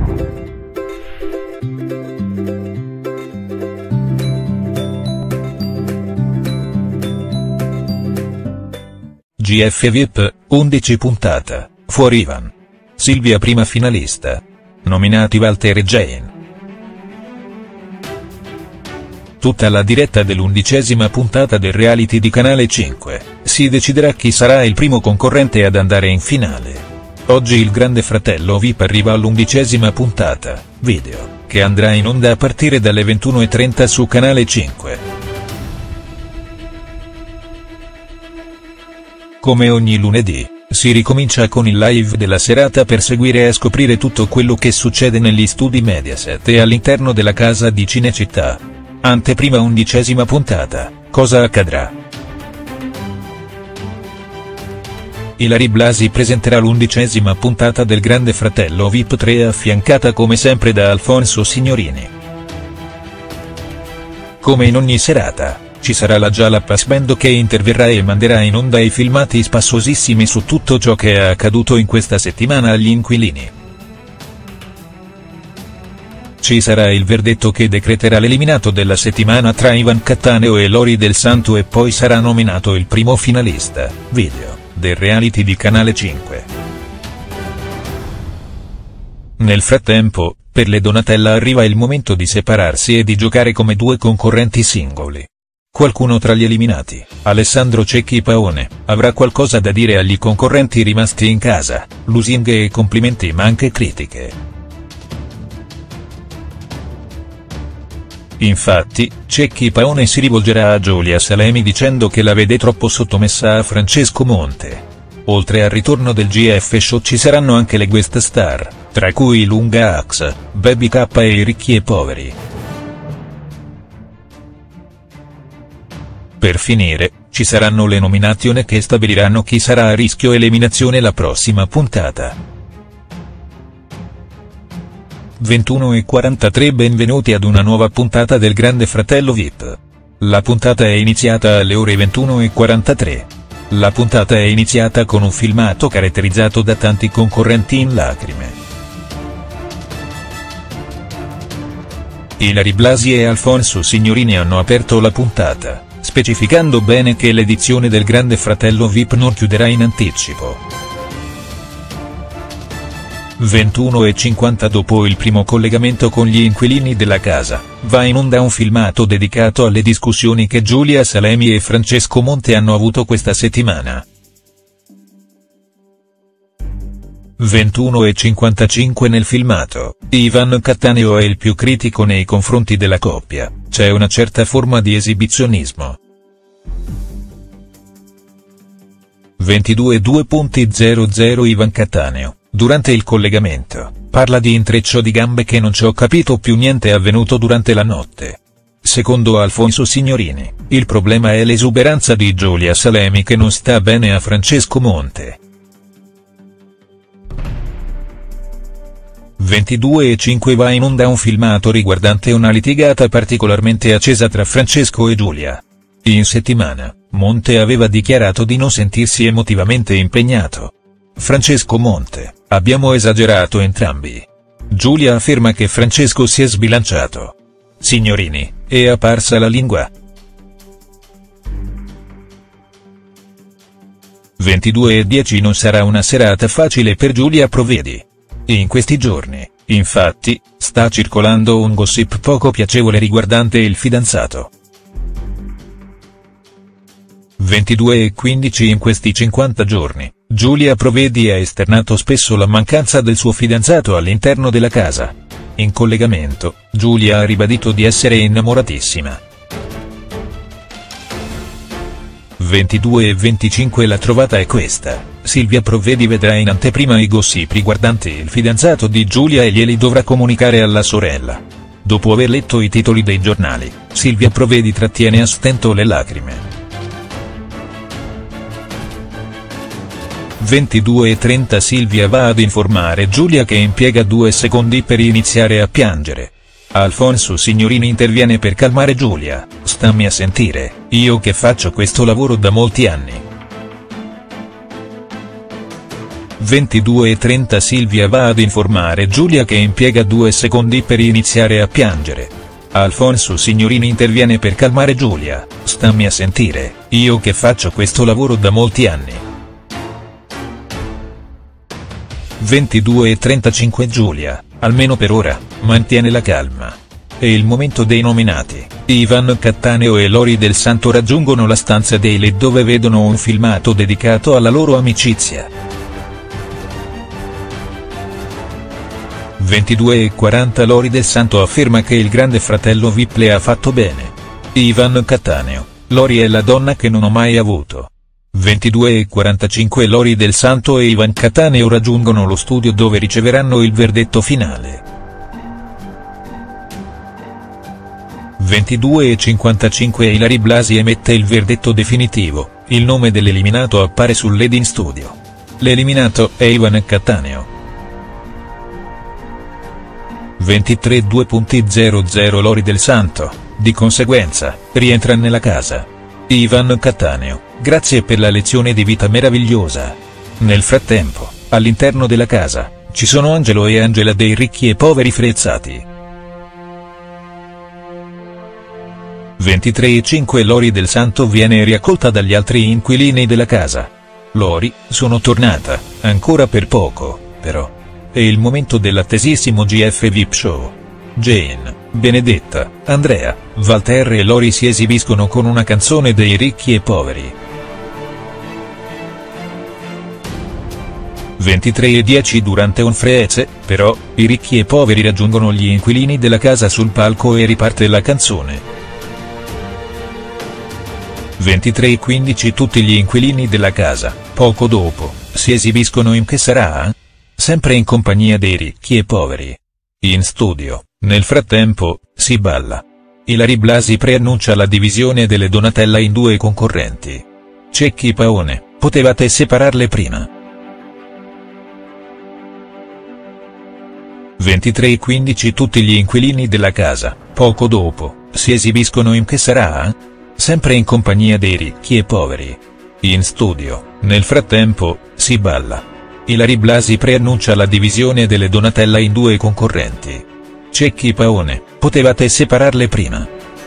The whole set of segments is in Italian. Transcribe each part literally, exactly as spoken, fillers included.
G F V I P, undici puntata, fuori Ivan. Silvia prima finalista. Nominati Walter e Jane. Tutta la diretta dell'undicesima puntata del reality di Canale cinque, si deciderà chi sarà il primo concorrente ad andare in finale. Oggi il Grande Fratello V I P arriva all'undicesima puntata, video, che andrà in onda a partire dalle ventuno e trenta su Canale cinque. Come ogni lunedì, si ricomincia con il live della serata per seguire e scoprire tutto quello che succede negli studi Mediaset e all'interno della casa di Cinecittà. Anteprima undicesima puntata, cosa accadrà? Ilary Blasi presenterà l'undicesima puntata del Grande Fratello V I P tre affiancata come sempre da Alfonso Signorini. Come in ogni serata, ci sarà la Jalapas Band che interverrà e manderà in onda i filmati spassosissimi su tutto ciò che è accaduto in questa settimana agli inquilini. Ci sarà il verdetto che decreterà l'eliminato della settimana tra Ivan Cattaneo e Lori Del Santo e poi sarà nominato il primo finalista, video, del reality di Canale cinque. Nel frattempo, per le Donatella arriva il momento di separarsi e di giocare come due concorrenti singoli. Qualcuno tra gli eliminati, Alessandro Cecchi Paone, avrà qualcosa da dire agli concorrenti rimasti in casa, lusinghe e complimenti ma anche critiche. Infatti, Cecchi Paone si rivolgerà a Giulia Salemi dicendo che la vede troppo sottomessa a Francesco Monte. Oltre al ritorno del G F Show ci saranno anche le guest star, tra cui Lunga Ax, Baby K e i Ricchi e Poveri. Per finire, ci saranno le nomination che stabiliranno chi sarà a rischio eliminazione la prossima puntata. ventuno e quarantatré Benvenuti ad una nuova puntata del Grande Fratello V I P. La puntata è iniziata alle ore ventuno e quarantatré. La puntata è iniziata con un filmato caratterizzato da tanti concorrenti in lacrime. Ilary Blasi e Alfonso Signorini hanno aperto la puntata, specificando bene che l'edizione del Grande Fratello V I P non chiuderà in anticipo. ventuno e cinquanta Dopo il primo collegamento con gli inquilini della casa, va in onda un filmato dedicato alle discussioni che Giulia Salemi e Francesco Monte hanno avuto questa settimana. ventuno e cinquantacinque Nel filmato, Ivan Cattaneo è il più critico nei confronti della coppia, c'è una certa forma di esibizionismo. ventidue due zero zero Ivan Cattaneo, durante il collegamento, parla di intreccio di gambe che non ci ho capito più niente è avvenuto durante la notte. Secondo Alfonso Signorini, il problema è l'esuberanza di Giulia Salemi che non sta bene a Francesco Monte. ventidue e cinque Va in onda un filmato riguardante una litigata particolarmente accesa tra Francesco e Giulia. In settimana, Monte aveva dichiarato di non sentirsi emotivamente impegnato. Francesco Monte: abbiamo esagerato entrambi. Giulia afferma che Francesco si è sbilanciato. Signorini: è apparsa la lingua. ventidue e dieci Non sarà una serata facile per Giulia Provedi. In questi giorni, infatti, sta circolando un gossip poco piacevole riguardante il fidanzato. ventidue e quindici In questi cinquanta giorni, Giulia Provedi ha esternato spesso la mancanza del suo fidanzato all'interno della casa. In collegamento, Giulia ha ribadito di essere innamoratissima. ventidue e venticinque La trovata è questa: Silvia Provedi vedrà in anteprima i gossip riguardanti il fidanzato di Giulia e glieli dovrà comunicare alla sorella. Dopo aver letto i titoli dei giornali, Silvia Provedi trattiene a stento le lacrime. ventidue e trenta Silvia va ad informare Giulia che impiega due secondi per iniziare a piangere. Alfonso Signorini interviene per calmare Giulia: stammi a sentire, io che faccio questo lavoro da molti anni. ventidue e trenta Silvia va ad informare Giulia che impiega due secondi per iniziare a piangere. Alfonso Signorini interviene per calmare Giulia: "Stammi a sentire, io che faccio questo lavoro da molti anni". ventidue e trentacinque Giulia, almeno per ora, mantiene la calma. È il momento dei nominati. Ivan Cattaneo e Lori Del Santo raggiungono la stanza dei L E D dove vedono un filmato dedicato alla loro amicizia. ventidue e quaranta Lori Del Santo afferma che il grande fratello V I P le ha fatto bene. Ivan Cattaneo: "Lori è la donna che non ho mai avuto". ventidue e quarantacinque Lori Del Santo e Ivan Cattaneo raggiungono lo studio dove riceveranno il verdetto finale. ventidue e cinquantacinque Ilary Blasi emette il verdetto definitivo: il nome dell'eliminato appare sull'E D in studio. L'eliminato è Ivan Cattaneo. ventitré due zero zero Lori Del Santo, di conseguenza, rientra nella casa. Ivan Cattaneo: "Grazie per la lezione di vita meravigliosa". Nel frattempo, all'interno della casa, ci sono Angelo e Angela dei ricchi e poveri frezzati. ventitré e cinque Lori Del Santo viene riaccolta dagli altri inquilini della casa. "Lori, sono tornata, ancora per poco, però. È il momento dell'attesissimo G F V I P Show. Jane, Benedetta, Andrea, Walter e Lori si esibiscono con una canzone dei ricchi e poveri". ventitré e dieci Durante un freeze, però, i ricchi e poveri raggiungono gli inquilini della casa sul palco e riparte la canzone. ventitré e quindici Tutti gli inquilini della casa, poco dopo, si esibiscono in Che sarà? Sempre in compagnia dei ricchi e poveri. In studio, nel frattempo, si balla. Ilary Blasi preannuncia la divisione delle Donatella in due concorrenti. "Cecchi Paone, potevate separarle prima". ventitré e quindici Tutti gli inquilini della casa, poco dopo, si esibiscono in Che sarà? Sempre in compagnia dei ricchi e poveri. In studio, nel frattempo, si balla. Ilary Blasi preannuncia la divisione delle Donatella in due concorrenti. "Cecchi Paone, potevate separarle prima".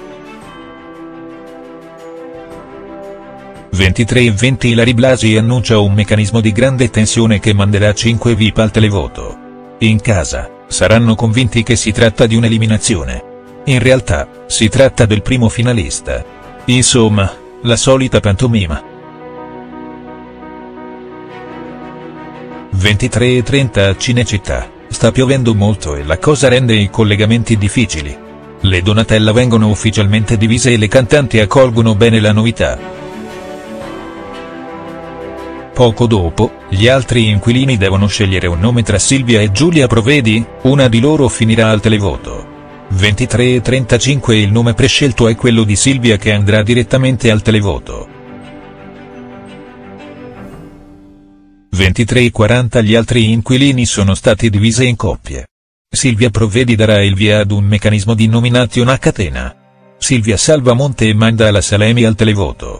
ventitré e venti Ilary Blasi annuncia un meccanismo di grande tensione che manderà cinque V I P al televoto. In casa, saranno convinti che si tratta di un'eliminazione. In realtà, si tratta del primo finalista. Insomma, la solita pantomima. ventitré e trenta A Cinecittà, sta piovendo molto e la cosa rende i collegamenti difficili. Le Donatella vengono ufficialmente divise e le cantanti accolgono bene la novità. Poco dopo, gli altri inquilini devono scegliere un nome tra Silvia e Giulia Provedi, una di loro finirà al televoto. ventitré e trentacinque Il nome prescelto è quello di Silvia che andrà direttamente al televoto. ventitré e quaranta Gli altri inquilini sono stati divisi in coppie. Silvia Provedi darà il via ad un meccanismo di nomination a catena. Silvia salva Monte e manda la Salemi al televoto.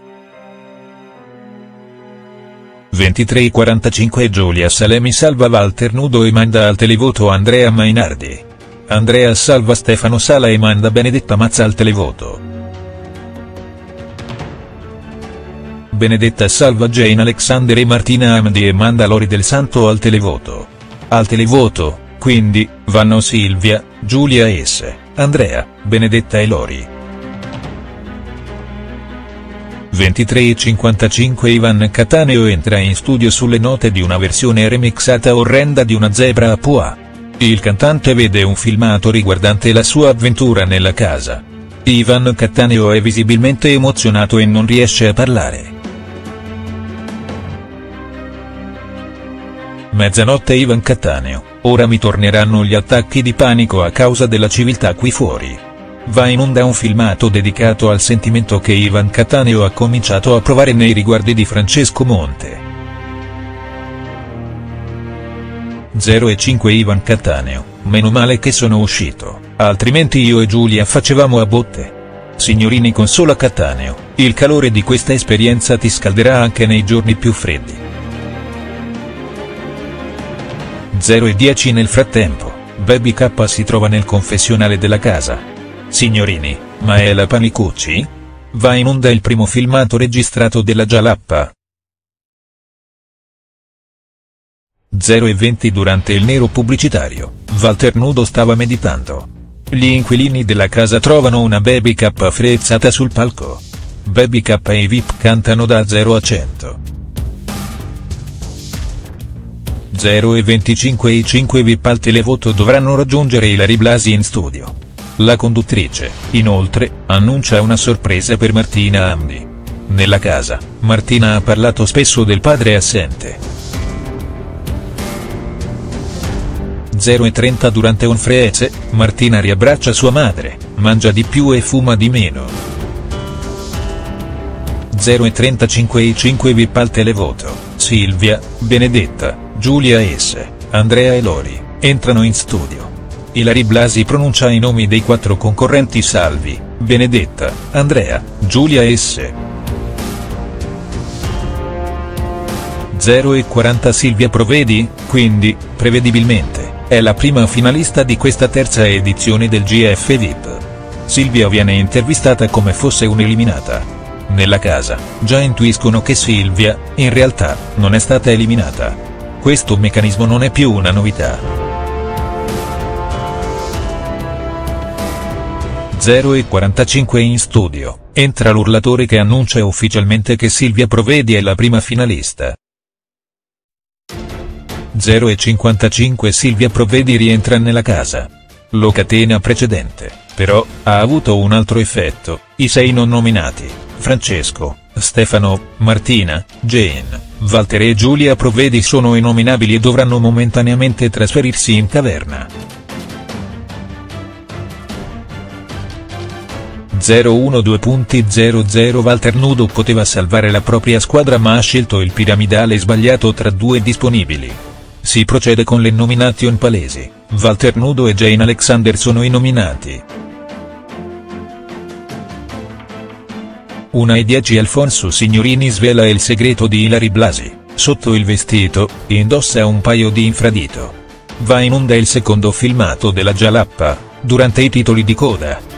ventitré e quarantacinque Giulia Salemi salva Walter Nudo e manda al televoto Andrea Mainardi. Andrea salva Stefano Sala e manda Benedetta Mazza al televoto. Benedetta salva Jane Alexander e Martina Amdi e manda Lori Del Santo al televoto. Al televoto, quindi, vanno Silvia, Giulia S., Andrea, Benedetta e Lori. ventitré e cinquantacinque Ivan Cattaneo entra in studio sulle note di una versione remixata orrenda di Una zebra a Pua. Il cantante vede un filmato riguardante la sua avventura nella casa. Ivan Cattaneo è visibilmente emozionato e non riesce a parlare. Mezzanotte Ivan Cattaneo: "Ora mi torneranno gli attacchi di panico a causa della civiltà qui fuori". Va in onda un filmato dedicato al sentimento che Ivan Cattaneo ha cominciato a provare nei riguardi di Francesco Monte. zero e cinque Ivan Cattaneo: "Meno male che sono uscito, altrimenti io e Giulia facevamo a botte". Signorini consola Cattaneo: "Il calore di questa esperienza ti scalderà anche nei giorni più freddi". zero e dieci Nel frattempo, Baby K si trova nel confessionale della casa. Signorini, ma è la Panicucci? Va in onda il primo filmato registrato della Jalappa. zero e venti Durante il nero pubblicitario, Walter Nudo stava meditando. Gli inquilini della casa trovano una Baby K frezzata sul palco. Baby K e i V I P cantano da zero a cento. zero e venticinque I cinque V I P al televoto dovranno raggiungere Ilary Blasi in studio. La conduttrice, inoltre, annuncia una sorpresa per Martina Amdi. Nella casa, Martina ha parlato spesso del padre assente. zero e trenta Durante un freeze, Martina riabbraccia sua madre, mangia di più e fuma di meno. zero e trentacinque I cinque V I P al televoto, Silvia, Benedetta, Giulia S, Andrea e Lori, entrano in studio. Ilary Blasi pronuncia i nomi dei quattro concorrenti salvi, Benedetta, Andrea, Giulia S. zero e quaranta Silvia Provedi, quindi, prevedibilmente, è la prima finalista di questa terza edizione del G F V I P. Silvia viene intervistata come fosse un'eliminata. Nella casa, già intuiscono che Silvia, in realtà, non è stata eliminata. Questo meccanismo non è più una novità. zero e quarantacinque In studio, entra l'urlatore che annuncia ufficialmente che Silvia Provedi è la prima finalista. zero e cinquantacinque Silvia Provedi rientra nella casa. Lo catena precedente, però, ha avuto un altro effetto: i sei non nominati, Francesco, Stefano, Martina, Jane, Walter e Giulia Provedi sono innominabili e dovranno momentaneamente trasferirsi in caverna. zero uno due zero zero Walter Nudo poteva salvare la propria squadra ma ha scelto il piramidale sbagliato tra due disponibili. Si procede con le nomination palesi, Walter Nudo e Jane Alexander sono i nominati. una e dieci Alfonso Signorini svela il segreto di Ilary Blasi: sotto il vestito, indossa un paio di infradito. Va in onda il secondo filmato della Jalappa, durante i titoli di coda.